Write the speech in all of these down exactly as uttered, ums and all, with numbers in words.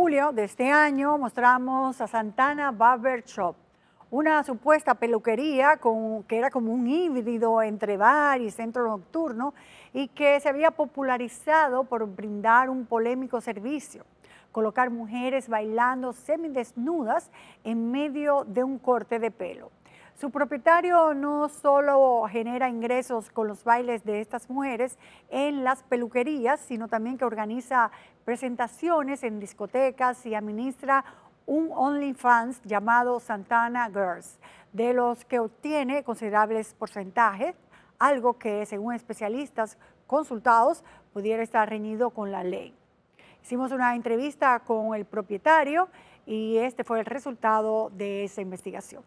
julio de este año mostramos a Santana Barber Shop, una supuesta peluquería con, que era como un híbrido entre bar y centro nocturno y que se había popularizado por brindar un polémico servicio, colocar mujeres bailando semidesnudas en medio de un corte de pelo. Su propietario no solo genera ingresos con los bailes de estas mujeres en las peluquerías, sino también que organiza presentaciones en discotecas y administra un OnlyFans llamado Santana Girls, de los que obtiene considerables porcentajes, algo que, según especialistas consultados, pudiera estar reñido con la ley. Hicimos una entrevista con el propietario y este fue el resultado de esa investigación.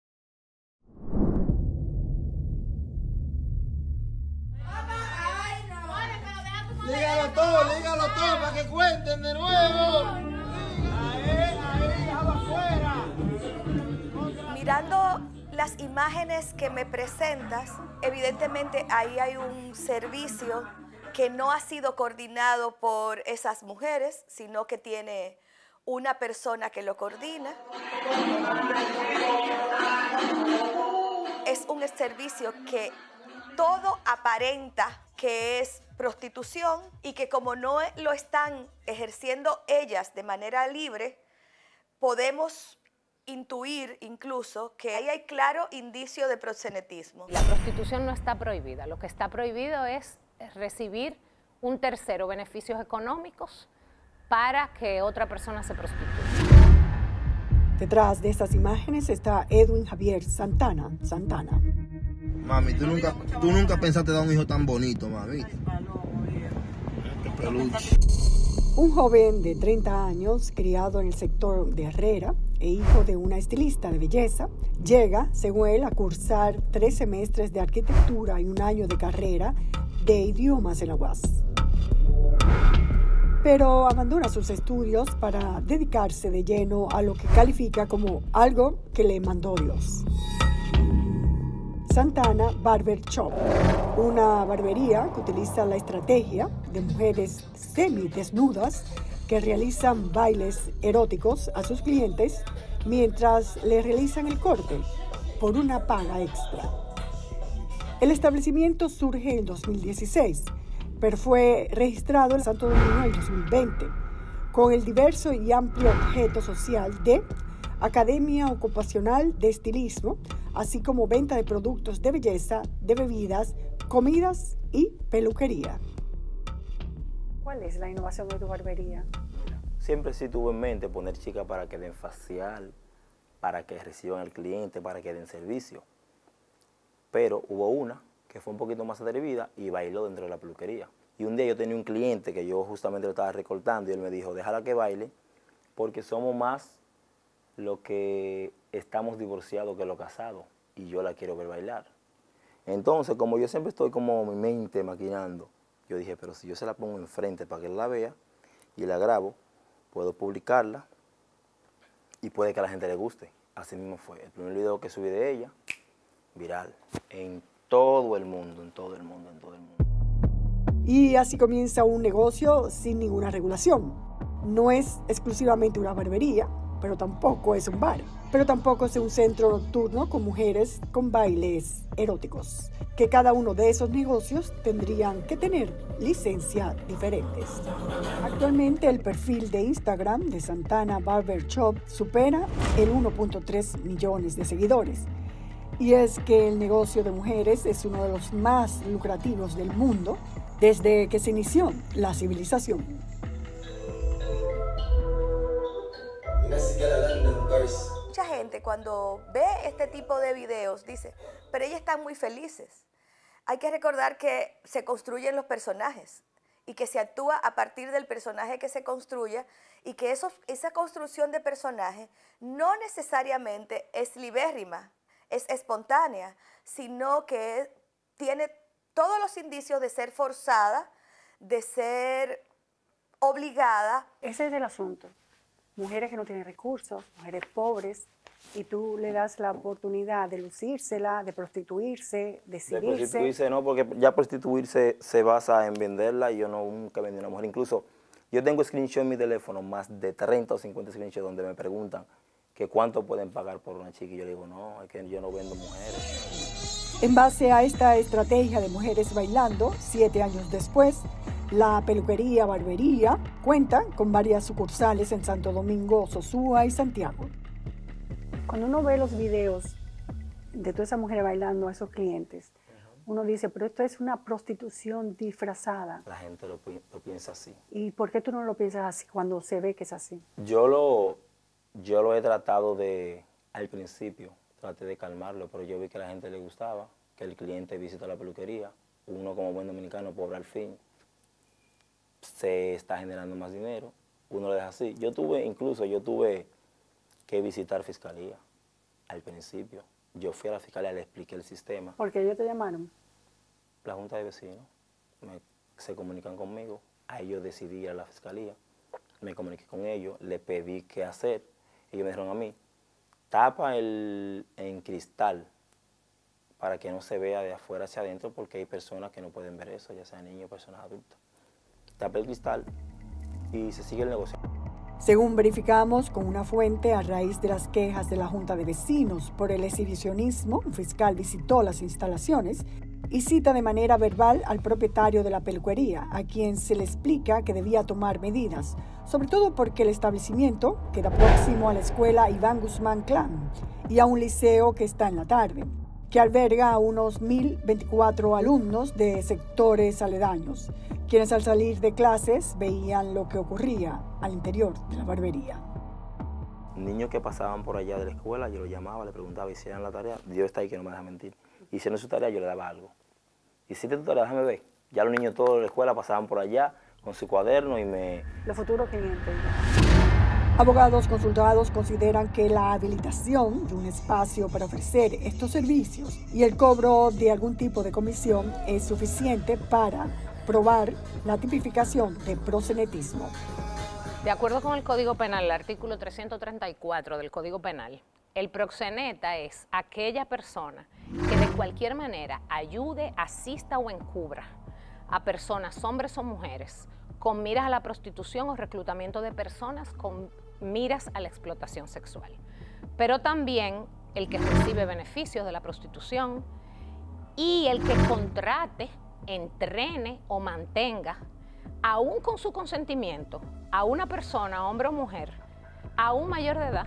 Dígalo todo, dígalo todo para que cuenten de nuevo. Ahí, ahí, déjalo afuera. Mirando las imágenes que me presentas, evidentemente ahí hay un servicio que no ha sido coordinado por esas mujeres, sino que tiene una persona que lo coordina. Es un servicio que todo aparenta que es prostitución y que como no lo están ejerciendo ellas de manera libre, podemos intuir incluso que ahí hay claro indicio de proxenetismo. La prostitución no está prohibida, lo que está prohibido es recibir un tercero beneficios económicos para que otra persona se prostituya. Detrás de estas imágenes está Edwin Javier Santana Santana. Mami, tú nunca, tú nunca pensaste dar un hijo tan bonito, mami. Qué peluche. Un joven de treinta años, criado en el sector de Herrera e hijo de una estilista de belleza, llega, según él, a cursar tres semestres de arquitectura y un año de carrera de idiomas en la U A S. Pero abandona sus estudios para dedicarse de lleno a lo que califica como algo que le mandó Dios. Santana Barber Shop, una barbería que utiliza la estrategia de mujeres semidesnudas que realizan bailes eróticos a sus clientes mientras le realizan el corte por una paga extra. El establecimiento surge en dos mil dieciséis, pero fue registrado en Santo Domingo en dos mil veinte, con el diverso y amplio objeto social de Academia Ocupacional de Estilismo, así como venta de productos de belleza, de bebidas, comidas y peluquería. ¿Cuál es la innovación de tu barbería? Siempre sí tuve en mente poner chicas para que den facial, para que reciban al cliente, para que den servicio. Pero hubo una que fue un poquito más atrevida y bailó dentro de la peluquería. Y un día yo tenía un cliente que yo justamente lo estaba recortando y él me dijo, déjala que baile porque somos más lo que estamos divorciados que lo casados y yo la quiero ver bailar. Entonces, como yo siempre estoy como mi mente maquinando, yo dije, pero si yo se la pongo enfrente para que él la vea y la grabo, puedo publicarla y puede que a la gente le guste. Así mismo fue. El primer video que subí de ella, viral, en todo el mundo, en todo el mundo, en todo el mundo. Y así comienza un negocio sin ninguna regulación. No es exclusivamente una barbería, pero tampoco es un bar, pero tampoco es un centro nocturno con mujeres con bailes eróticos, que cada uno de esos negocios tendrían que tener licencias diferentes. Actualmente el perfil de Instagram de Santana Barber Shop supera el uno punto tres millones de seguidores. Y es que el negocio de mujeres es uno de los más lucrativos del mundo desde que se inició la civilización. Mucha gente cuando ve este tipo de videos dice, pero ellas están muy felices. Hay que recordar que se construyen los personajes y que se actúa a partir del personaje que se construya y que eso, esa construcción de personaje no necesariamente es libérrima, es espontánea, sino que tiene todos los indicios de ser forzada, de ser obligada. Ese es el asunto. Mujeres que no tienen recursos, mujeres pobres, y tú le das la oportunidad de lucírsela, de prostituirse, de exhibirse. De prostituirse no, porque ya prostituirse se basa en venderla y yo no, nunca vendí a una mujer. Incluso Yo tengo screenshot en mi teléfono, más de treinta o cincuenta screenshots donde me preguntan que cuánto pueden pagar por una chica y yo le digo, no, es que yo no vendo mujeres. En base a esta estrategia de Mujeres Bailando, siete años después, la peluquería Barbería cuenta con varias sucursales en Santo Domingo, Sosúa y Santiago. Cuando uno ve los videos de todas esas mujeres bailando a esos clientes, uno dice, pero esto es una prostitución disfrazada. La gente lo, lo piensa así. ¿Y por qué tú no lo piensas así cuando se ve que es así? Yo lo, yo lo he tratado de, al principio, traté de calmarlo, pero yo vi que a la gente le gustaba, que el cliente visita la peluquería, uno como buen dominicano, pobre al fin, se está generando más dinero, uno lo deja así. Yo tuve, incluso yo tuve que visitar fiscalía al principio. Yo fui a la fiscalía, le expliqué el sistema. ¿Por qué ellos te llamaron? La Junta de Vecinos me, se comunican conmigo, a ellos decidí ir a la fiscalía, me comuniqué con ellos, le pedí qué hacer, ellos me dijeron a mí, tapa el en cristal para que no se vea de afuera hacia adentro porque hay personas que no pueden ver eso, ya sean niños o personas adultas. Tapa el cristal y se sigue el negocio. Según verificamos con una fuente a raíz de las quejas de la Junta de Vecinos por el exhibicionismo, un fiscal visitó las instalaciones y cita de manera verbal al propietario de la peluquería, a quien se le explica que debía tomar medidas, sobre todo porque el establecimiento queda próximo a la escuela Iván Guzmán Clan y a un liceo que está en la tarde, que alberga a unos mil veinticuatro alumnos de sectores aledaños, quienes al salir de clases veían lo que ocurría al interior de la barbería. Niños que pasaban por allá de la escuela, yo los llamaba, les preguntaba, ¿hicieron la tarea? Dios está ahí que no me deja mentir. Hicieron su tarea, yo le daba algo. ¿Hiciste tu tarea? Déjame ver. Ya los niños todos de la escuela pasaban por allá con su cuaderno y me... Los futuros clientes. Abogados consultados consideran que la habilitación de un espacio para ofrecer estos servicios y el cobro de algún tipo de comisión es suficiente para probar la tipificación de proxenetismo. De acuerdo con el Código Penal, el artículo trescientos treinta y cuatro del Código Penal, el proxeneta es aquella persona que de cualquier manera ayude, asista o encubra a personas, hombres o mujeres, con miras a la prostitución o reclutamiento de personas con miras a la explotación sexual. Pero también el que recibe beneficios de la prostitución y el que contrate, entrene o mantenga, aún con su consentimiento, a una persona, hombre o mujer, aún mayor de edad.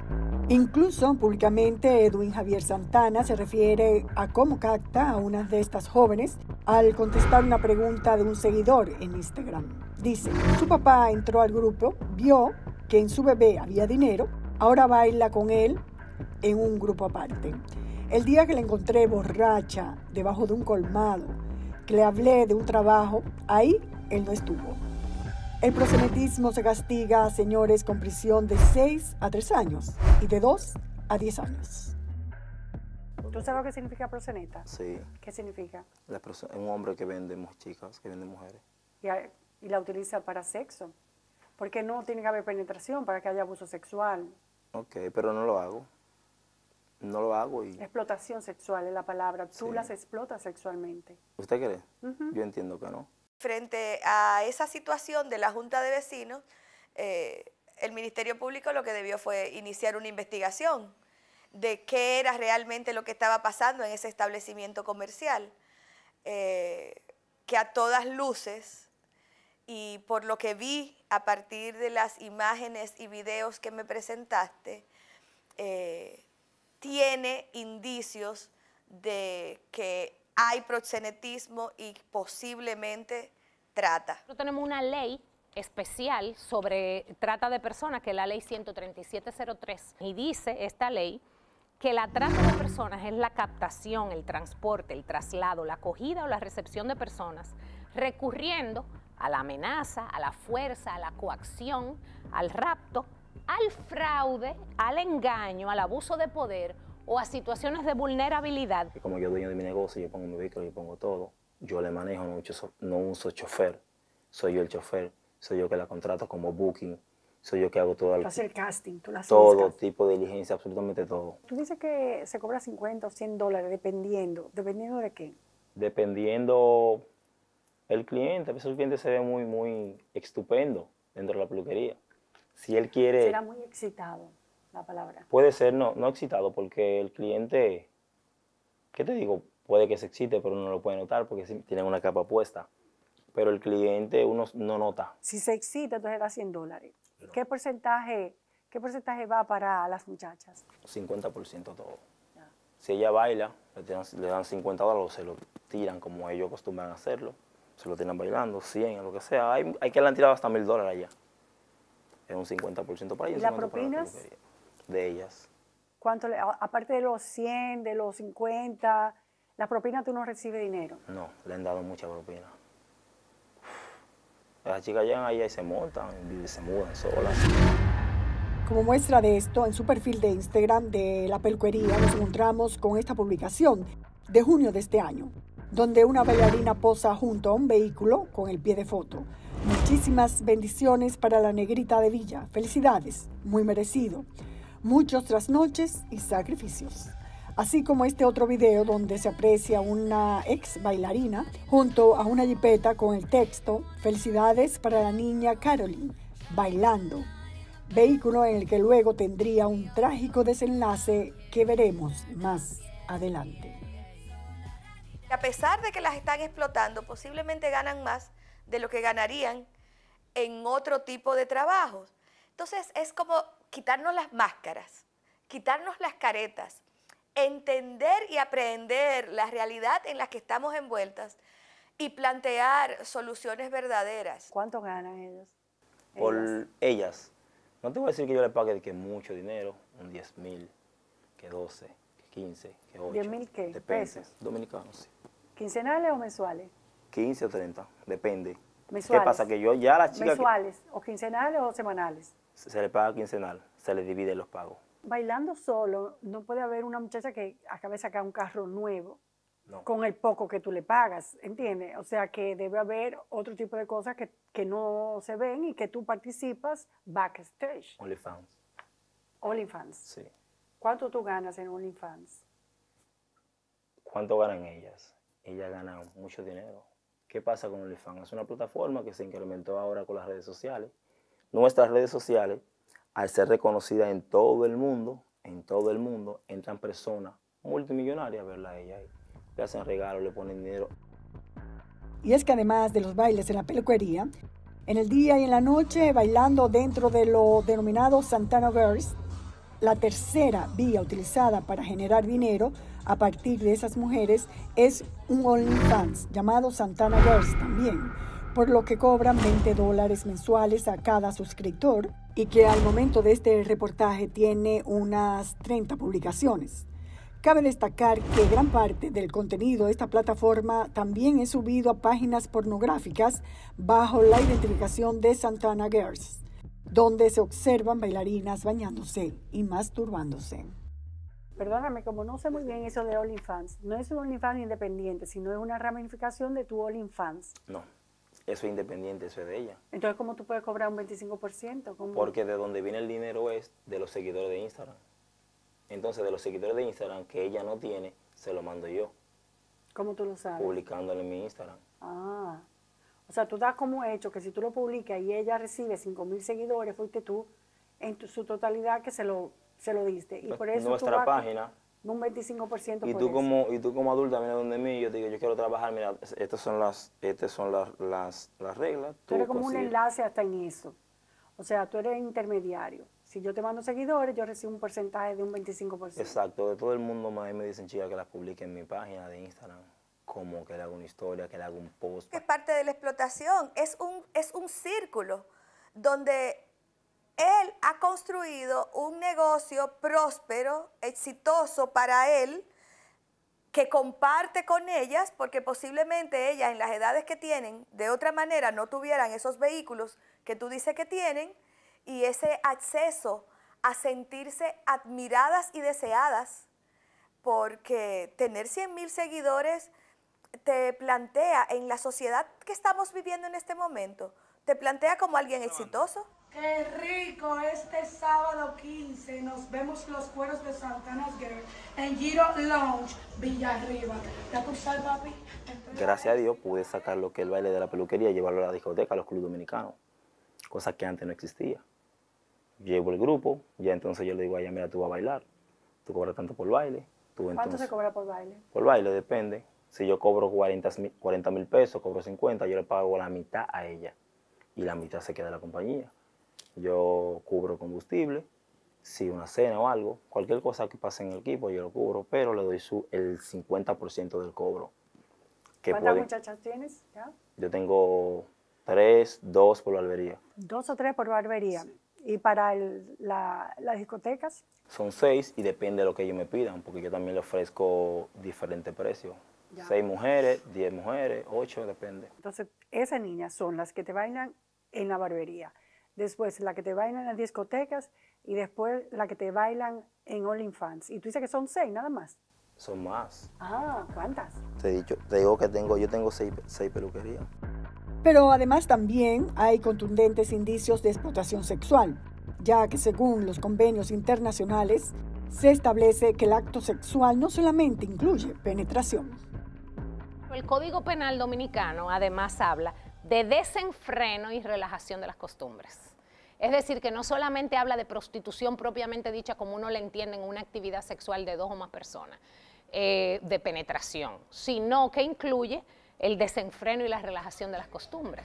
Incluso públicamente Edwin Javier Santana se refiere a cómo capta a una de estas jóvenes al contestar una pregunta de un seguidor en Instagram. Dice, su papá entró al grupo, vio que en su bebé había dinero, ahora baila con él en un grupo aparte. El día que la encontré borracha debajo de un colmado, que le hablé de un trabajo, ahí él no estuvo. El proxenetismo se castiga, señores, con prisión de seis a tres años y de dos a diez años. ¿Tú sabes lo que significa proxeneta? Sí. ¿Qué significa? La un hombre que vende chicas, que vende mujeres. Y, y la utiliza para sexo. Porque no tiene que haber penetración para que haya abuso sexual. Ok, pero no lo hago. No lo hago y... Explotación sexual es la palabra. Tú Sí. las explotas sexualmente. ¿Usted cree? Uh-huh. Yo entiendo que no. Frente a esa situación de la Junta de Vecinos, eh, el Ministerio Público lo que debió fue iniciar una investigación de qué era realmente lo que estaba pasando en ese establecimiento comercial, eh, que a todas luces, y por lo que vi a partir de las imágenes y videos que me presentaste, eh, tiene indicios de que hay proxenetismo y posiblemente trata. Nosotros tenemos una ley especial sobre trata de personas, que es la ley ciento treinta y siete cero tres, y dice esta ley que la trata de personas es la captación, el transporte, el traslado, la acogida o la recepción de personas recurriendo a la amenaza, a la fuerza, a la coacción, al rapto, al fraude, al engaño, al abuso de poder o a situaciones de vulnerabilidad. Y como yo dueño de mi negocio, yo pongo mi vehículo, yo pongo todo. Yo le manejo, no uso, no uso chofer. Soy yo el chofer, soy yo que la contrato como booking, soy yo que hago todo el, Tú haces el casting, tú la haces todo casting. tipo de diligencia, absolutamente todo. Tú dices que se cobra cincuenta o cien dólares dependiendo. ¿Dependiendo de qué? Dependiendo El cliente, a veces el cliente se ve muy, muy estupendo dentro de la peluquería. Si él quiere... Será muy excitado, la palabra. Puede ser, no, no excitado, porque el cliente, ¿qué te digo? Puede que se excite, pero no lo puede notar porque tienen una capa puesta. Pero el cliente uno no nota. Si se excita, entonces da cien dólares. ¿Qué porcentaje, qué porcentaje va para las muchachas? cincuenta por ciento todo. Ya. Si ella baila, le, tiran, le dan cincuenta dólares, se lo tiran como ellos acostumbran a hacerlo. Se lo tiran bailando, cien, lo que sea. Hay, hay que le han tirado hasta mil dólares allá. Es un cincuenta por ciento para ellas. ¿Y las propinas? Para la de ellas. ¿Cuánto le, aparte de los cien, de los cincuenta, las propinas tú no recibes dinero? No, le han dado mucha propina. Las chicas llegan allá y se montan y se mudan solas. Como muestra de esto, en su perfil de Instagram de la peluquería nos encontramos con esta publicación de junio de este año, donde una bailarina posa junto a un vehículo con el pie de foto. Muchísimas bendiciones para la negrita de Villa. Felicidades, muy merecido. Muchos trasnoches y sacrificios. Así como este otro video donde se aprecia una ex bailarina junto a una jipeta con el texto "Felicidades para la niña Caroline, bailando". Vehículo en el que luego tendría un trágico desenlace que veremos más adelante. A pesar de que las están explotando, posiblemente ganan más de lo que ganarían en otro tipo de trabajos. Entonces es como quitarnos las máscaras, quitarnos las caretas, entender y aprender la realidad en la que estamos envueltas y plantear soluciones verdaderas. ¿Cuánto ganan ellos? Por ellas. ellas. No te voy a decir que yo le pague de que mucho dinero, un diez mil, que doce, que quince, que ocho. ¿diez mil qué? Depende. ¿Pesos? Dominicanos, sí. ¿Quincenales o mensuales? quince o treinta, depende. ¿Mensuales? ¿Qué pasa? Que yo ya a las chicas... ¿Mensuales o quincenales o semanales? Se, se le paga quincenal, se le divide los pagos. Bailando solo, no puede haber una muchacha que acabe de sacar un carro nuevo no. con el poco que tú le pagas, ¿entiendes? O sea que debe haber otro tipo de cosas que, que no se ven y que tú participas backstage. OnlyFans. OnlyFans. Sí. ¿Cuánto tú ganas en OnlyFans? ¿Cuánto ganan ellas? Ellas ganan mucho dinero. ¿Qué pasa con OnlyFans? Es una plataforma que se incrementó ahora con las redes sociales. Nuestras redes sociales, al ser reconocidas en todo el mundo, en todo el mundo, entran personas multimillonarias a verla a ella. Le hacen regalos, le ponen dinero. Y es que además de los bailes en la peluquería, en el día y en la noche bailando dentro de lo denominado Santana Girls, la tercera vía utilizada para generar dinero a partir de esas mujeres es un OnlyFans llamado Santana Girls también, por lo que cobran veinte dólares mensuales a cada suscriptor y que al momento de este reportaje tiene unas treinta publicaciones. Cabe destacar que gran parte del contenido de esta plataforma también es subido a páginas pornográficas bajo la identificación de Santana Girls, donde se observan bailarinas bañándose y masturbándose. Perdóname, como no sé muy bien eso de OnlyFans, no es un OnlyFans independiente, sino es una ramificación de tu OnlyFans. No, eso es independiente, eso es de ella. Entonces, ¿cómo tú puedes cobrar un veinticinco por ciento? ¿Cómo? Porque de donde viene el dinero es de los seguidores de Instagram. Entonces, de los seguidores de Instagram que ella no tiene, se lo mando yo. ¿Cómo tú lo sabes? Publicándolo en mi Instagram. Ah, o sea, tú das como hecho que si tú lo publicas y ella recibe cinco mil seguidores, fuiste tú en tu, su totalidad que se lo, se lo diste. Y por eso nuestra tú vas página. Un veinticinco por ciento y por tú eso. como Y tú como adulta, mira donde mí, yo te digo, yo quiero trabajar, mira, estas son las, estas son las, las, las reglas. Tú eres como un enlace hasta en eso. O sea, tú eres intermediario. Si yo te mando seguidores, yo recibo un porcentaje de un veinticinco por ciento. Exacto, de todo el mundo más me dicen, chicas, que las publique en mi página de Instagram, como que le haga una historia, que le haga un post. Es parte de la explotación, es un, es un círculo donde él ha construido un negocio próspero, exitoso para él, que comparte con ellas, porque posiblemente ellas en las edades que tienen, de otra manera no tuvieran esos vehículos que tú dices que tienen, y ese acceso a sentirse admiradas y deseadas, porque tener cien mil seguidores te plantea en la sociedad que estamos viviendo en este momento, te plantea como alguien exitoso. ¡Qué rico! Este sábado quince nos vemos los cueros de Santana Girl en Giro Lounge, Villarriba. ¿Ya tú sabes, papi? gracias a Dios pude sacar lo que es el baile de la peluquería y llevarlo a la discoteca, a los clubes dominicanos, cosa que antes no existía. Llevo el grupo, ya entonces yo le digo a ella, mira, tú vas a bailar, tú cobras tanto por baile. Tú, ¿Cuánto entonces, se cobra por baile? Por baile depende. Si yo cobro cuarenta mil pesos, cobro cincuenta, yo le pago la mitad a ella y la mitad se queda en la compañía. Yo cubro combustible, si una cena o algo, cualquier cosa que pase en el equipo yo lo cubro, pero le doy su, el cincuenta por ciento del cobro. Que ¿Cuántas puede, muchachas tienes? ¿Ya? Yo tengo tres, dos por barbería. Dos o tres por barbería. Sí. ¿Y para el, la, las discotecas? Son seis y depende de lo que ellos me pidan, porque yo también le ofrezco diferentes precios. Ya. Seis mujeres, diez mujeres, ocho, depende. Entonces, esas niñas son las que te bailan en la barbería, después las que te bailan en las discotecas y después las que te bailan en OnlyFans. Y tú dices que son seis nada más. Son más. Ah, ¿cuántas? Te, he dicho, te digo que tengo, yo tengo seis, seis peluquerías. Pero además también hay contundentes indicios de explotación sexual, ya que según los convenios internacionales se establece que el acto sexual no solamente incluye penetración. El Código Penal Dominicano además habla de desenfreno y relajación de las costumbres. Es decir, que no solamente habla de prostitución propiamente dicha como uno le entiende en una actividad sexual de dos o más personas, eh, de penetración, sino que incluye el desenfreno y la relajación de las costumbres.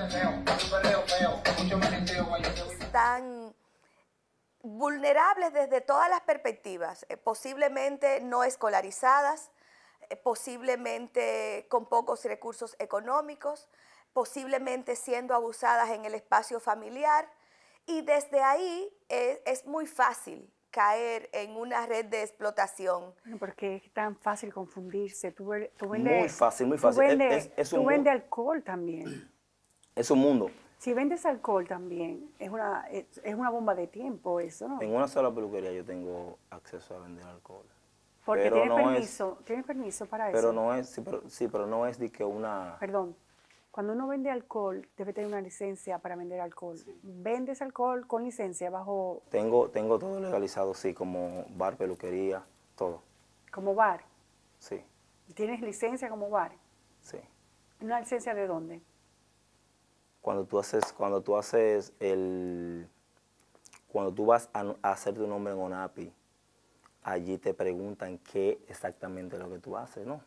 Están vulnerables desde todas las perspectivas, eh, posiblemente no escolarizadas, eh, posiblemente con pocos recursos económicos, posiblemente siendo abusadas en el espacio familiar, y desde ahí es, es muy fácil caer en una red de explotación. Bueno, porque es tan fácil confundirse. Tú, tú vendes, muy fácil, muy fácil. Tú vendes, es, es, es tú vendes alcohol también. Es un mundo. Si vendes alcohol también, es una, es, es una bomba de tiempo eso, ¿no? En una sola peluquería yo tengo acceso a vender alcohol. Porque pero tienes no permiso, es, tienes permiso para pero eso. No es, sí, pero, sí, pero no es de que una... Perdón. Cuando uno vende alcohol, debe tener una licencia para vender alcohol. Sí. ¿Vendes alcohol con licencia bajo...? Tengo, tengo todo legalizado, sí, como bar, peluquería, todo. ¿Como bar? Sí. ¿Tienes licencia como bar? Sí. ¿Una licencia de dónde? Cuando tú haces, cuando tú haces el... Cuando tú vas a, a hacer tu nombre en ONAPI, allí te preguntan qué exactamente es lo que tú haces, ¿no?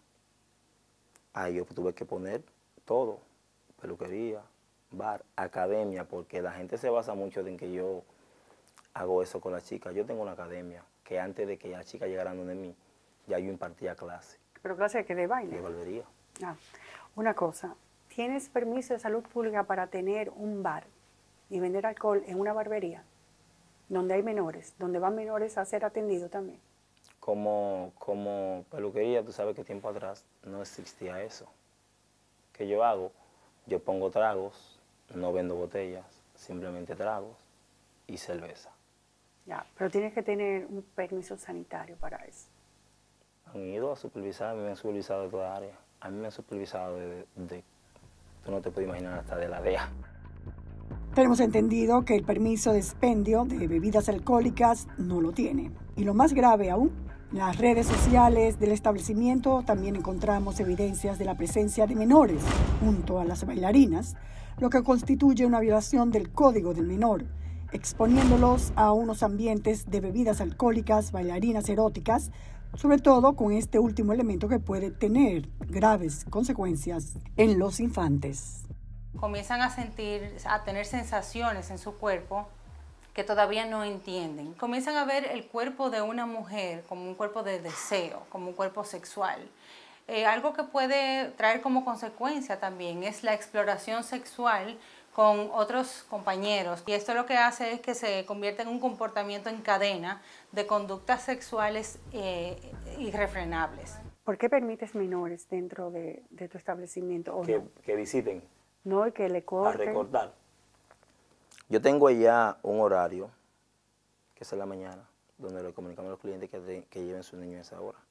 Ahí yo tuve que poner todo. Peluquería, bar, academia, porque la gente se basa mucho en que yo hago eso con las chicas. Yo tengo una academia que antes de que las chicas llegaran donde mí, ya yo impartía clase. ¿Pero clase de qué? ¿De baile? De barbería. Ah, una cosa, ¿tienes permiso de salud pública para tener un bar y vender alcohol en una barbería donde hay menores, donde van menores a ser atendidos también? Como, como peluquería, tú sabes que tiempo atrás no existía eso. ¿Qué yo hago? Yo pongo tragos, no vendo botellas, simplemente tragos y cerveza. Ya, pero tienes que tener un permiso sanitario para eso. Han ido a supervisar, a mí me han supervisado de toda área. A mí me han supervisado de, de, tú no te puedes imaginar, hasta de la D E A. Tenemos entendido que el permiso de expendio de bebidas alcohólicas no lo tiene. Y lo más grave aún, en las redes sociales del establecimiento también encontramos evidencias de la presencia de menores junto a las bailarinas, lo que constituye una violación del Código del Menor, exponiéndolos a unos ambientes de bebidas alcohólicas, bailarinas eróticas, sobre todo con este último elemento que puede tener graves consecuencias en los infantes. Comienzan a sentir, a tener sensaciones en su cuerpo que todavía no entienden. Comienzan a ver el cuerpo de una mujer como un cuerpo de deseo, como un cuerpo sexual. Eh, algo que puede traer como consecuencia también es la exploración sexual con otros compañeros. Y esto lo que hace es que se convierte en un comportamiento en cadena de conductas sexuales eh, irrefrenables. ¿Por qué permites menores dentro de, de tu establecimiento? ¿O que, no? que visiten. No, y que le corten. A recortar. Yo tengo ya un horario, que es en la mañana, donde le comunicamos a los clientes que, de, que lleven sus niños a esa hora.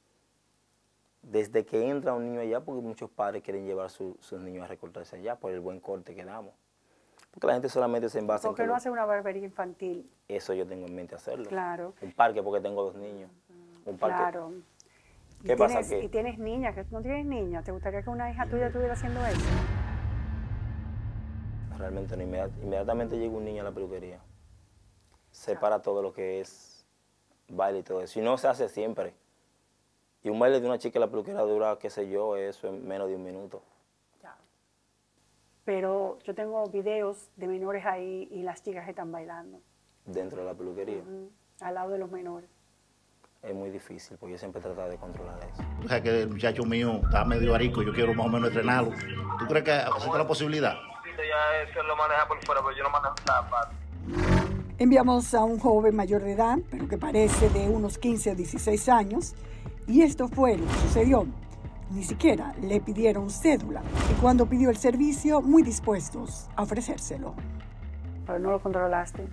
Desde que entra un niño allá, porque muchos padres quieren llevar su, sus niños a recortarse allá por el buen corte que damos. Porque la gente solamente se envasa en ¿Por qué que no lo, hace una barbería infantil? Eso yo tengo en mente hacerlo. Claro. Un parque porque tengo dos niños. Un parque. Claro. ¿Qué y pasa? Tienes, Que y tienes niñas, que tú no tienes niñas. ¿Te gustaría que una hija tuya estuviera haciendo eso? realmente no. Inmediat, inmediatamente llega un niño a la peluquería, separa todo lo que es baile y todo eso. Y no se hace siempre. Y un baile de una chica en la peluquería dura, qué sé yo, eso en menos de un minuto. Ya. Pero yo tengo videos de menores ahí y las chicas están bailando. Dentro de la peluquería. Uh-huh. Al lado de los menores. Es muy difícil, porque yo siempre he tratado de controlar eso. O sea, que el muchacho mío está medio arico, yo quiero más o menos entrenarlo. ¿Tú crees que existe la posibilidad? Ya eso lo maneja por fuera, pero yo no manejo nada parte. Enviamos a un joven mayor de edad, pero que parece de unos quince o dieciséis años, y esto fue lo que sucedió. Ni siquiera le pidieron cédula, y cuando pidió el servicio, muy dispuestos a ofrecérselo. Pero no lo controlaste.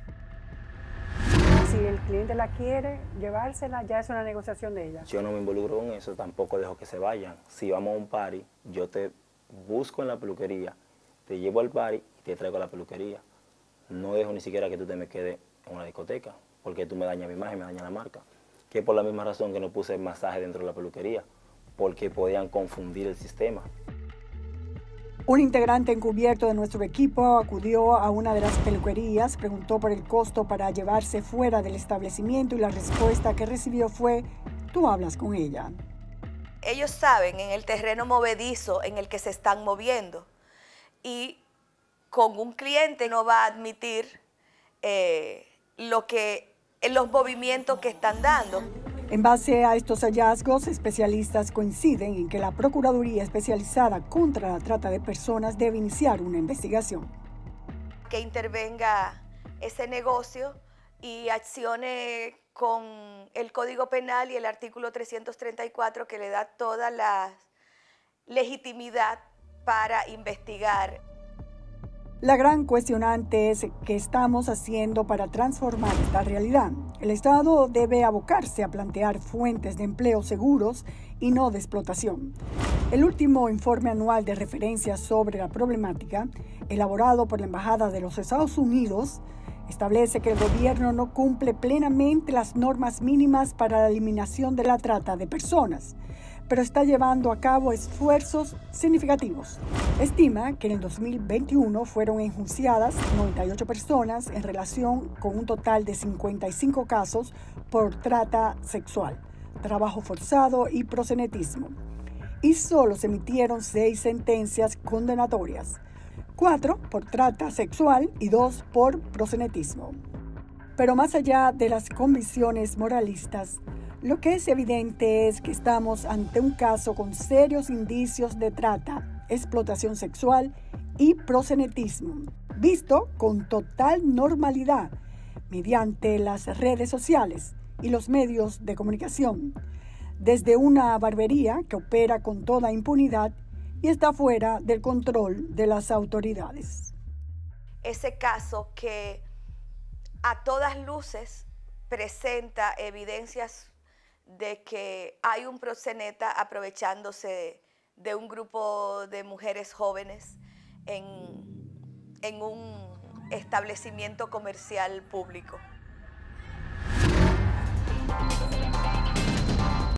Si el cliente la quiere, llevársela, ya es una negociación de ella. Yo no me involucro con eso, tampoco dejo que se vayan. Si vamos a un party, yo te busco en la peluquería, te llevo al party y te traigo a la peluquería. No dejo ni siquiera que tú te me quedes en una discoteca, porque tú me dañas mi imagen, me dañas la marca. Que es por la misma razón que no puse el masaje dentro de la peluquería, porque podían confundir el sistema. Un integrante encubierto de nuestro equipo acudió a una de las peluquerías, preguntó por el costo para llevarse fuera del establecimiento y la respuesta que recibió fue: tú hablas con ella. Ellos saben en el terreno movedizo en el que se están moviendo y con un cliente no va a admitir eh, lo que, los movimientos que están dando. En base a estos hallazgos, especialistas coinciden en que la Procuraduría Especializada contra la Trata de Personas debe iniciar una investigación. Que intervenga ese negocio y accione con el Código Penal y el artículo trescientos treinta y cuatro que le da toda la legitimidad para investigar. La gran cuestionante es qué estamos haciendo para transformar esta realidad. El Estado debe abocarse a plantear fuentes de empleo seguros y no de explotación. El último informe anual de referencia sobre la problemática, elaborado por la Embajada de los Estados Unidos, establece que el gobierno no cumple plenamente las normas mínimas para la eliminación de la trata de personas, pero está llevando a cabo esfuerzos significativos. Estima que en el dos mil veintiuno fueron enjuiciadas noventa y ocho personas en relación con un total de cincuenta y cinco casos por trata sexual, trabajo forzado y proxenetismo. Y solo se emitieron seis sentencias condenatorias, cuatro por trata sexual y dos por proxenetismo. Pero más allá de las convicciones moralistas, lo que es evidente es que estamos ante un caso con serios indicios de trata, explotación sexual y proxenetismo, visto con total normalidad mediante las redes sociales y los medios de comunicación, desde una barbería que opera con toda impunidad y está fuera del control de las autoridades. Ese caso que a todas luces presenta evidencias de que hay un proxeneta aprovechándose de un grupo de mujeres jóvenes en, en un establecimiento comercial público.